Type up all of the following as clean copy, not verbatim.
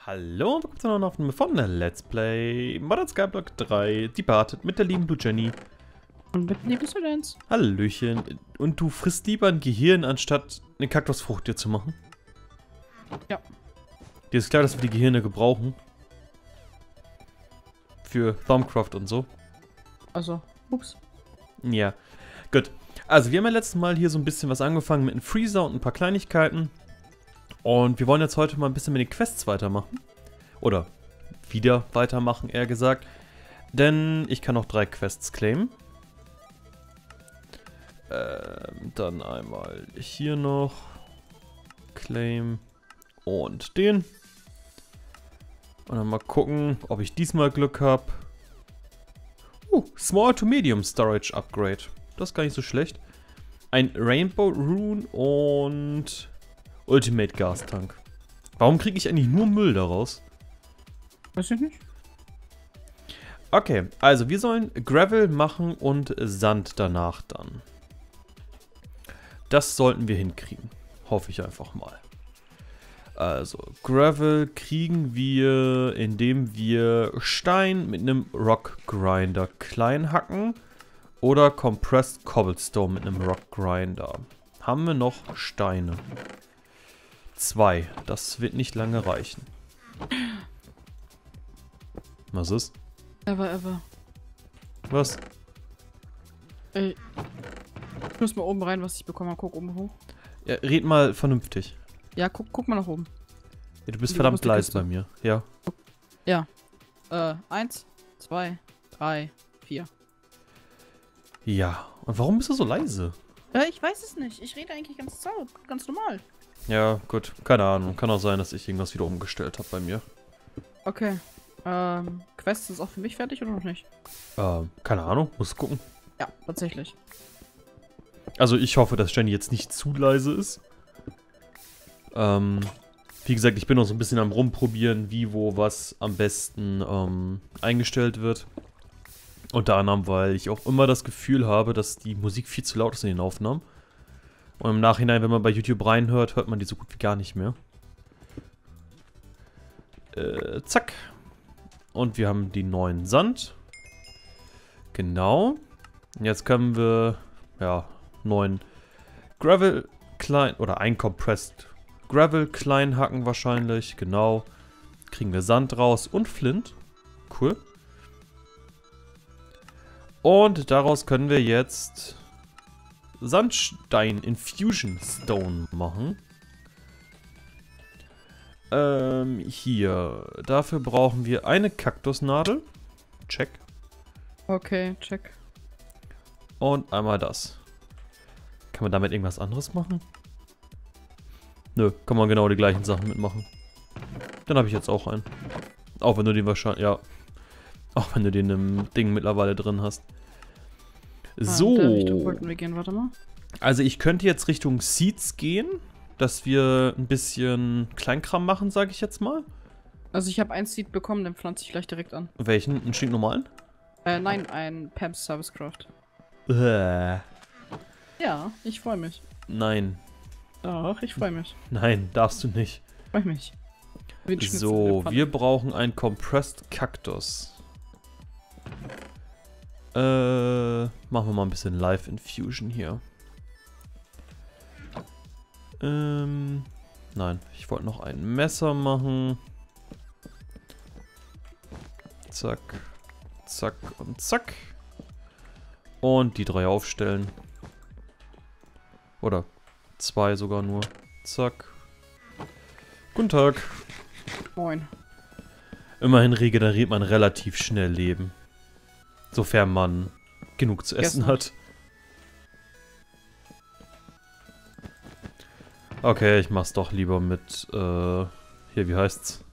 Hallo und willkommen zu einer neuen Aufnahme von Let's Play Modern Skyblock 3 Departed mit der lieben Blue Jenny. Und mit lieben Students. Hallöchen. Und du frisst lieber ein Gehirn, anstatt eine Kaktusfrucht dir zu machen? Ja. Dir ist klar, dass wir die Gehirne gebrauchen. Für Thaumcraft und so. Also, ups. Ja. Gut. Also wir haben ja letztes Mal hier so ein bisschen was angefangen mit einem Freezer und ein paar Kleinigkeiten. Und wir wollen jetzt heute mal ein bisschen mit den Quests weitermachen. Oder wieder weitermachen, eher gesagt. Denn ich kann noch 3 Quests claimen. Dann einmal hier noch. Claim. Und den. Und dann mal gucken, ob ich diesmal Glück habe. Small to Medium Storage Upgrade. Das ist gar nicht so schlecht. Ein Rainbow Rune und Ultimate Gas Tank. Warum kriege ich eigentlich nur Müll daraus? Weiß ich nicht. Okay, also wir sollen Gravel machen und Sand danach dann. Das sollten wir hinkriegen. Hoffe ich einfach mal. Also, Gravel kriegen wir, indem wir Stein mit einem Rock Grinder klein hacken. Oder Compressed Cobblestone mit einem Rock Grinder. Haben wir noch Steine? 2. Das wird nicht lange reichen. Was ist? Ever. Was? Ey. Ich muss mal oben rein, was ich bekommen habe. Guck oben hoch. Ja, red mal vernünftig. Ja, guck mal nach oben. Ja, du bist Die verdammt oberste leise Kiste. bei mir. Ja. Ja. 1, 2, 3, 4. Ja. Und warum bist du so leise? Ich weiß es nicht. Ich rede eigentlich ganz normal. Ja, gut. Keine Ahnung. Kann auch sein, dass ich irgendwas wieder umgestellt habe bei mir. Okay. Quest ist auch für mich fertig oder noch nicht? Keine Ahnung. Muss gucken. Ja, tatsächlich. Also ich hoffe, dass Jenny jetzt nicht zu leise ist. Wie gesagt, ich bin noch so ein bisschen am Rumprobieren, wie, wo, was am besten eingestellt wird. Unter anderem, weil ich auch immer das Gefühl habe, dass die Musik viel zu laut ist in den Aufnahmen. Und im Nachhinein, wenn man bei YouTube reinhört, hört man die so gut wie gar nicht mehr. Zack. Und wir haben die neuen Sand. Genau. Und jetzt können wir, ja, 9 Gravel klein, oder ein Compressed Gravel klein hacken wahrscheinlich. Genau. Kriegen wir Sand raus und Flint. Cool. Und daraus können wir jetzt Sandstein Infusion Stone machen. Hier. Dafür brauchen wir eine Kaktusnadel. Check. Okay, check. Und einmal das. Kann man damit irgendwas anderes machen? Nö, kann man genau die gleichen Sachen mitmachen. Dann habe ich jetzt auch einen. Auch wenn du den wahrscheinlich, ja. Auch wenn du den im Ding mittlerweile drin hast. So. In der Richtung wollten wir gehen, warte mal. Also ich könnte jetzt Richtung Seeds gehen, dass wir ein bisschen Kleinkram machen, sage ich jetzt mal. Also ich habe ein Seed bekommen, den pflanze ich gleich direkt an. Welchen? Einen stinknormalen? Nein, ein Pam's Servicecraft. Nein. Ja, ich freue mich. Doch, ich freue mich. Nein, darfst du nicht. Freue mich. Wie ein Schnitzel in der So, Pfanne. wir brauchen einen Compressed Cactus. Machen wir mal ein bisschen Live Infusion hier. Nein, ich wollte noch ein Messer machen. Zack, zack und zack. Und die 3 aufstellen. Oder 2 sogar nur. Zack. Guten Tag. Moin. Immerhin regeneriert man relativ schnell Leben. Sofern man genug zu essen hat. Okay, ich mach's doch lieber mit, hier, wie heißt's?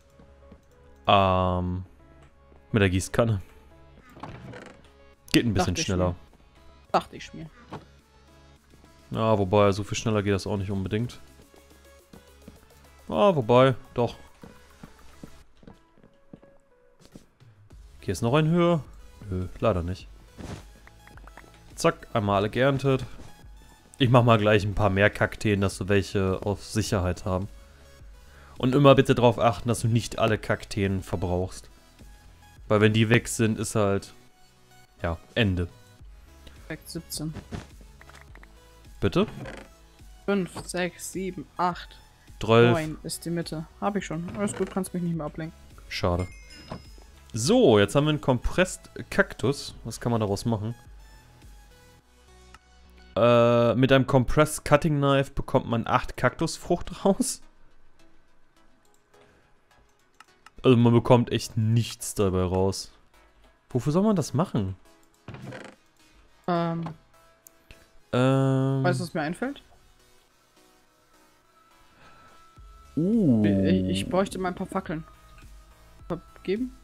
Mit der Gießkanne. Geht ein bisschen schneller. Dachte ich mir. Ja, wobei, so viel schneller geht das auch nicht unbedingt. Ah, wobei, doch. Okay, ist noch ein höher? Nö, leider nicht. Zack, einmal alle geerntet. Ich mach mal gleich ein paar mehr Kakteen, dass wir welche auf Sicherheit haben. Und immer bitte darauf achten, dass du nicht alle Kakteen verbrauchst. Weil wenn die weg sind, ist halt... Ja, Ende. Perfekt, 17. Bitte? 5, 6, 7, 8, 12. 9 ist die Mitte. Hab ich schon. Alles gut, kannst mich nicht mehr ablenken. Schade. So, jetzt haben wir einen Compressed Kaktus. Was kann man daraus machen? Mit einem Compressed Cutting Knife bekommt man 8 Kaktusfrucht raus. Also man bekommt echt nichts dabei raus. Wofür soll man das machen? Weißt du, was mir einfällt? Ich bräuchte mal ein paar Fackeln. Vergeben?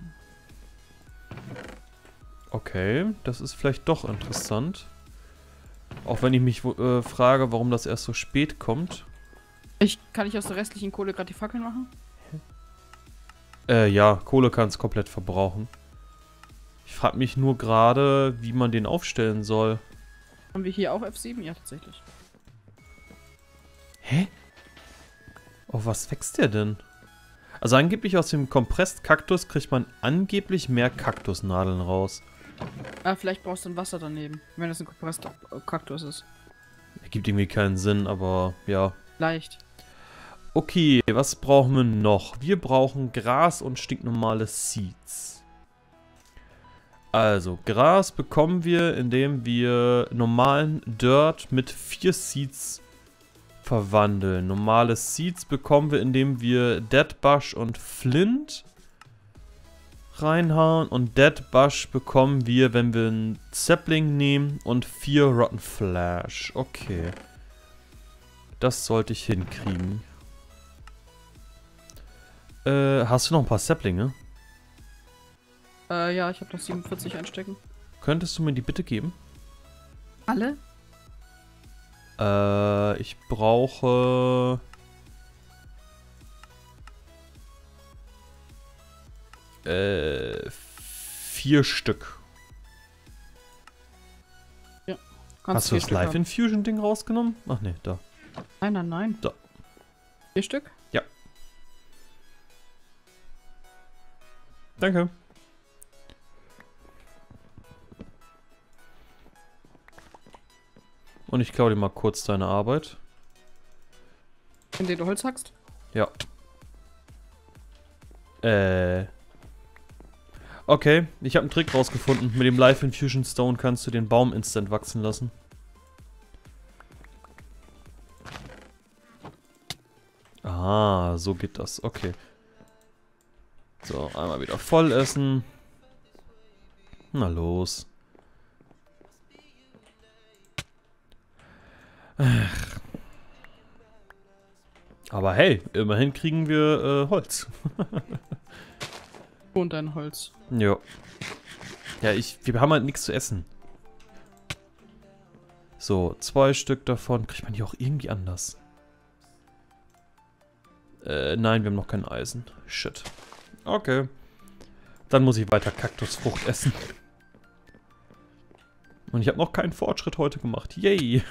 Okay, das ist vielleicht doch interessant. Auch wenn ich mich frage, warum das erst so spät kommt. Kann ich aus der restlichen Kohle gerade die Fackeln machen? Ja, Kohle kann es komplett verbrauchen. Ich frage mich nur gerade, wie man den aufstellen soll. Haben wir hier auch F7? Ja, tatsächlich. Hä? Oh, was wächst der denn? Also angeblich aus dem Compressed Kaktus kriegt man angeblich mehr Kaktusnadeln raus. Ah, vielleicht brauchst du ein Wasser daneben, wenn das ein Compressed Kaktus ist. Ergibt irgendwie keinen Sinn, aber ja. Leicht. Okay, was brauchen wir noch? Wir brauchen Gras und stinknormale Seeds. Also, Gras bekommen wir, indem wir normalen Dirt mit 4 Seeds verwandeln. Normale Seeds bekommen wir, indem wir Dead Bush und Flint reinhauen. Und Dead Bush bekommen wir, wenn wir einen Sapling nehmen und 4 Rotten Flash. Okay. Das sollte ich hinkriegen. Hast du noch ein paar Saplinge? Ja, ich habe noch 47 einstecken. Könntest du mir die bitte geben? Alle? Ich brauche... 4 Stück. Ja. Hast du das Life Infusion Ding rausgenommen? Ach ne, da. Nein, nein, nein. Da. 4 Stück? Ja. Danke. Und ich klaue dir mal kurz deine Arbeit. In den du Holz hackst? Ja. Okay, ich habe einen Trick rausgefunden. Mit dem Life Infusion Stone kannst du den Baum instant wachsen lassen. Ah, so geht das. Okay. So, einmal wieder voll essen. Na los. Ach. Aber hey, immerhin kriegen wir Holz. Und ein Holz. Ja. Ja, wir haben halt nichts zu essen. So, 2 Stück davon. Kriegt man die auch irgendwie anders? Nein, wir haben noch kein Eisen. Shit. Okay. Dann muss ich weiter Kaktusfrucht essen. Und ich habe noch keinen Fortschritt heute gemacht. Yay.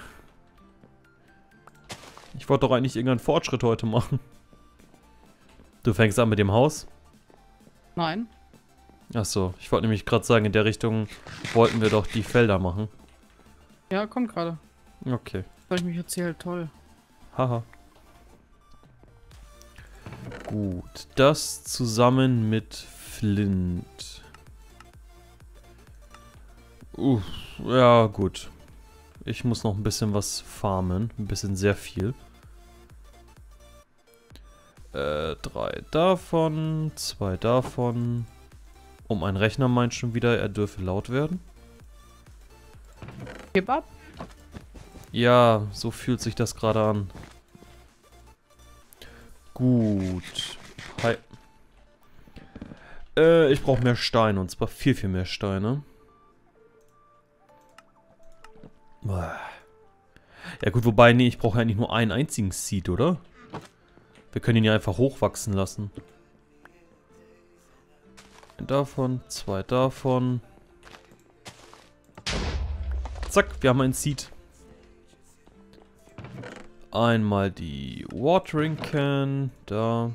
Ich wollte doch eigentlich irgendeinen Fortschritt heute machen. Du fängst an mit dem Haus? Nein. Achso, ich wollte nämlich gerade sagen, in der Richtung wollten wir doch die Felder machen. Ja, kommt gerade. Okay. Weil ich mich erzählt, toll. Haha. Gut, das zusammen mit Flint. Ja gut. Ich muss noch ein bisschen was farmen. Ein bisschen sehr viel. 3 davon, 2 davon. Mein Rechner meint schon wieder, er dürfe laut werden. Gib ab. Ja, so fühlt sich das gerade an. Gut. Hi. Ich brauche mehr Steine, und zwar viel, viel mehr Steine. Ja gut, wobei, nee, ich brauche ja eigentlich nur einen einzigen Seed, oder? Wir können ihn ja einfach hochwachsen lassen. Ein davon, 2 davon. Zack, wir haben ein Seed. Einmal die Watering Can. Da.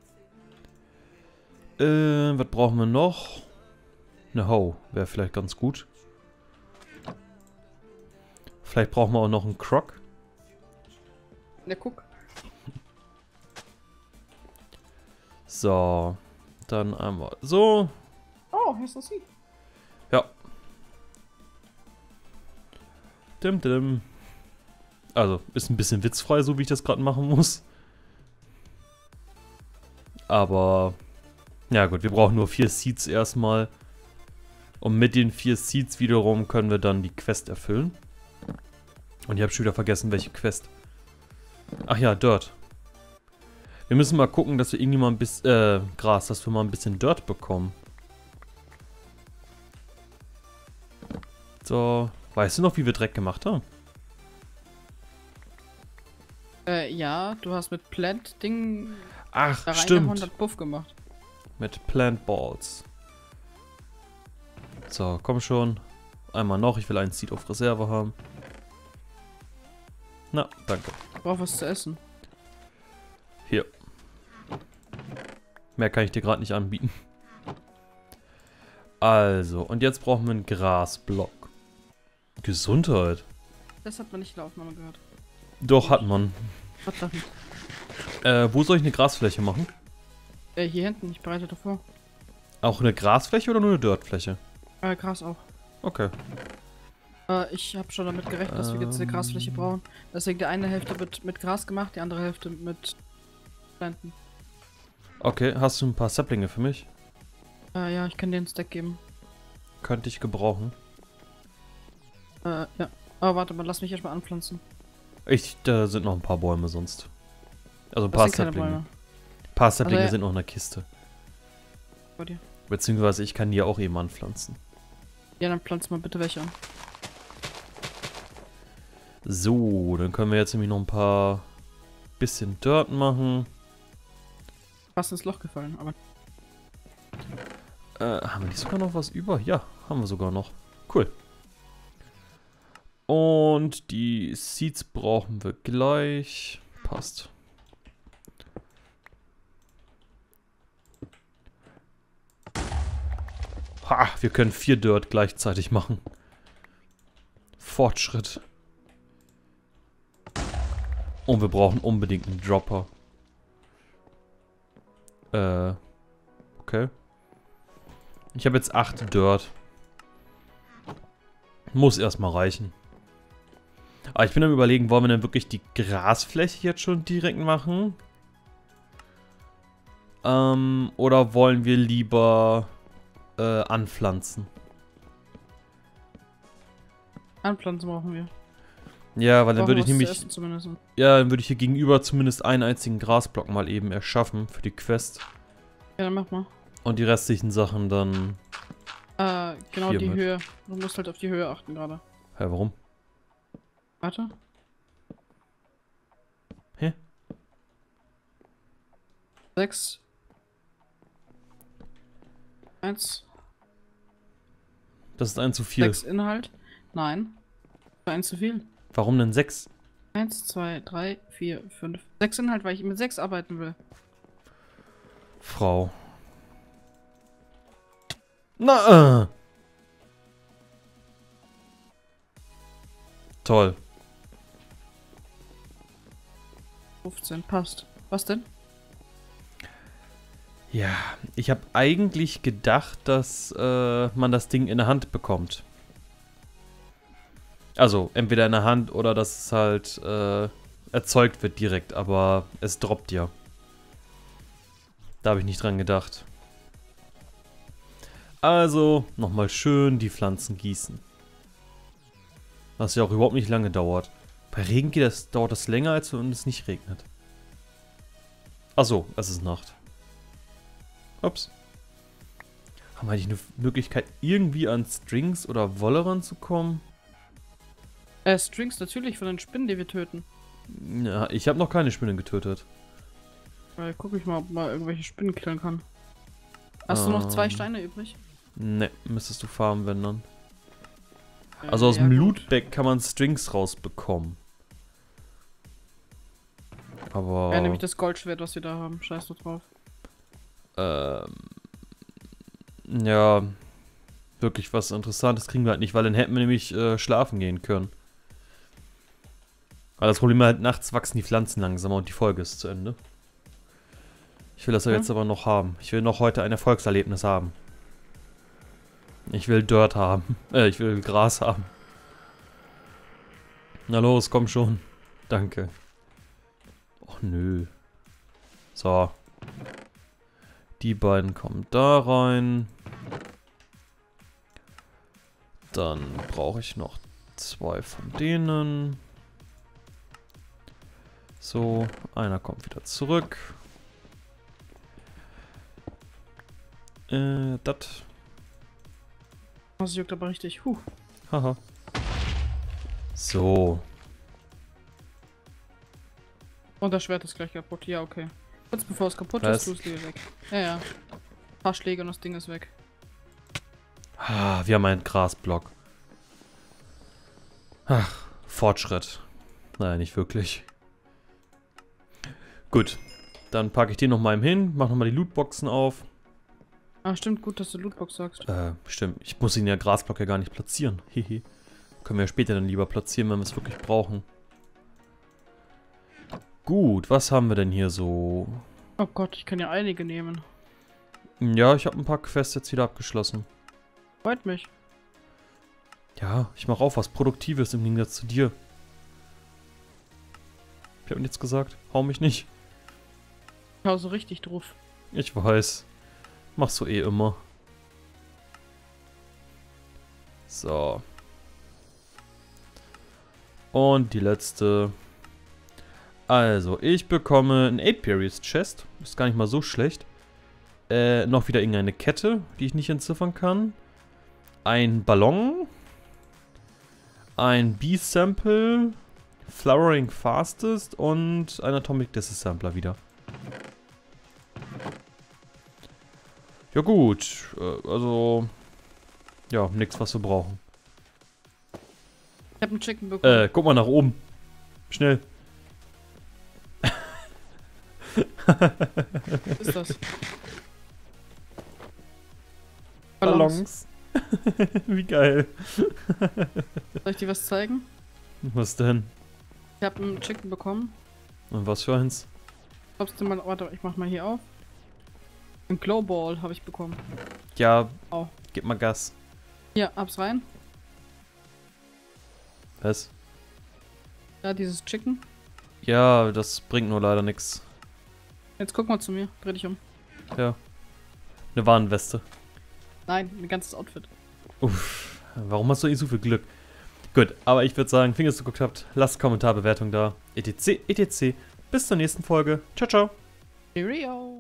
Was brauchen wir noch? Eine Hoe wäre vielleicht ganz gut. Vielleicht brauchen wir auch noch einen Croc. Ja, guck. So. Dann einmal so. Oh, hier ist das sie. Ja. Dim, dim. Also, ist ein bisschen witzfrei, so wie ich das gerade machen muss. Aber, ja gut, wir brauchen nur 4 Seeds erstmal. Und mit den 4 Seeds wiederum können wir dann die Quest erfüllen. Und ich habe schon wieder vergessen, welche Quest. Ach ja, Dirt. Wir müssen mal gucken, dass wir irgendwie mal ein bisschen, Gras, dass wir mal ein bisschen Dirt bekommen. So, weißt du noch, wie wir Dreck gemacht haben? Ja, du hast mit Plant-Ding Ach, da rein stimmt. 100 Puff gemacht. Mit Plant Balls. So, komm schon. Einmal noch, ich will einen Seed auf Reserve haben. Na, danke. Ich brauch was zu essen. Hier. Mehr kann ich dir gerade nicht anbieten. Also, und jetzt brauchen wir einen Grasblock. Gesundheit. Das hat man nicht in der Aufnahme gehört. Doch, hat man. Verdammt. Wo soll ich eine Grasfläche machen? Hier hinten, ich bereite davor. Auch eine Grasfläche oder nur eine Dirtfläche? Gras auch. Okay. Ich habe schon damit gerechnet, dass wir jetzt eine Grasfläche brauchen. Deswegen die eine Hälfte wird mit Gras gemacht, die andere Hälfte mit Planten. Okay, hast du ein paar Saplinge für mich? Ja, ich kann dir einen Stack geben. Könnte ich gebrauchen. Ja. Aber warte mal, lass mich erstmal anpflanzen. Da sind noch ein paar Bäume sonst. Also ein Das paar sind keine Saplinge. Bäume. Ein paar Saplinge Also, ja. sind noch in der Kiste. Bei dir. Beziehungsweise ich kann die ja auch eben anpflanzen. Ja, dann pflanz mal bitte welche an. So, dann können wir jetzt nämlich noch ein paar bisschen Dirt machen. Fast ins Loch gefallen, aber Haben wir nicht sogar noch was über? Ja, haben wir sogar noch. Cool. Und die Seeds brauchen wir gleich. Passt. Ha, wir können 4 Dirt gleichzeitig machen. Fortschritt. Und wir brauchen unbedingt einen Dropper. Okay. Ich habe jetzt 8 Dirt. Muss erstmal reichen. Aber ich bin am Überlegen, wollen wir denn wirklich die Grasfläche jetzt schon direkt machen? Oder wollen wir lieber anpflanzen? anpflanzen brauchen wir. Ja, weil dann Brauchen würde ich was zu nämlich... essen zumindest. Ja, dann würde ich hier gegenüber zumindest einen einzigen Grasblock mal eben erschaffen für die Quest. Ja, dann mach mal. Und die restlichen Sachen dann... Genau Hier die mit. Höhe. Du musst halt auf die Höhe achten gerade. Hä, warum? Warte. Hä? 6. 1. Das ist ein zu viel. 6 Inhalt. Nein. 1 zu viel. Warum denn 6? 1, 2, 3, 4, 5. 6 Inhalt, weil ich mit 6 arbeiten will. Frau. Na, Toll. 15, passt. Was denn? Ja, ich habe eigentlich gedacht, dass man das Ding in der Hand bekommt. Also, entweder in der Hand oder dass es halt erzeugt wird direkt, aber es droppt ja. Da habe ich nicht dran gedacht. Also, nochmal schön die Pflanzen gießen. Was ja auch überhaupt nicht lange dauert. Bei Regen dauert das länger, als wenn es nicht regnet. Achso, es ist Nacht. Ups. Haben wir eigentlich eine Möglichkeit, irgendwie an Strings oder Wolle ranzukommen? Strings natürlich von den Spinnen, die wir töten. Ja, ich habe noch keine Spinnen getötet. Guck ich mal, ob man irgendwelche Spinnen killen kann. Hast du noch 2 Steine übrig? Ne, müsstest du farmen, wenn dann. Also aus ja, dem gut. Lootbag kann man Strings rausbekommen. Aber... Ja, nämlich das Goldschwert, was wir da haben. Scheiß doch drauf. Ja, wirklich was Interessantes kriegen wir halt nicht, weil dann hätten wir nämlich schlafen gehen können. Aber das Problem ist halt, nachts wachsen die Pflanzen langsamer und die Folge ist zu Ende. Ich will das ja jetzt aber noch haben. Ich will noch heute ein Erfolgserlebnis haben. Ich will Dirt haben. Ich will Gras haben. Na los, komm schon. Danke. Och nö. So. Die beiden kommen da rein. Dann brauche ich noch 2 von denen. So, einer kommt wieder zurück. Das. Das juckt aber richtig. Haha. So. Und das Schwert ist gleich kaputt. Ja, okay. Kurz bevor es kaputt Was? ist, tust du es weg. Ja, ja. Ein paar Schläge und das Ding ist weg. Ah, wir haben einen Grasblock. Ach, Fortschritt. Naja, nicht wirklich. Gut. Dann packe ich den nochmal hin, mach nochmal die Lootboxen auf. Ah, stimmt, gut, dass du Lootbox sagst. Stimmt. Ich muss ihn ja Grasblock ja gar nicht platzieren. Hehe. Können wir ja später dann lieber platzieren, wenn wir es wirklich brauchen. Gut, was haben wir denn hier so? Oh Gott, ich kann ja einige nehmen. Ja, ich habe ein paar Quests jetzt wieder abgeschlossen. Freut mich. Ja, ich mache auch was Produktives im Gegensatz zu dir. Ich habe nichts gesagt. Hau mich nicht. Ich hau so richtig drauf. Ich weiß. Machst du eh immer. So. Und die letzte. Also, ich bekomme ein Apiaries Chest. Ist gar nicht mal so schlecht. Noch wieder irgendeine Kette, die ich nicht entziffern kann. Ein Ballon. Ein B-Sample. Flowering Fastest und ein Atomic Disassembler wieder. Ja gut, also... Ja, nichts, was wir brauchen. Ich hab einen Chicken bekommen. Guck mal nach oben. Schnell. Was ist das? Ballons. Wie geil. Soll ich dir was zeigen? Was denn? Ich hab einen Chicken bekommen. Und was für eins? Glaubst du mal, warte, ich mach mal hier auf. Ein Glowball habe ich bekommen. Ja, Oh. gib mal Gas. Hier, hab's rein. Was? Ja, dieses Chicken. Ja, das bringt nur leider nichts. Jetzt guck mal zu mir. Dreh dich um. Ja. Eine Warnweste. Nein, ein ganzes Outfit. Uff, warum hast du eh so viel Glück? Gut, aber ich würde sagen, vielen Dank, dass ihr geguckt habt. Lasst Kommentarbewertung da. etc, etc. Bis zur nächsten Folge. Ciao, ciao. Cheerio.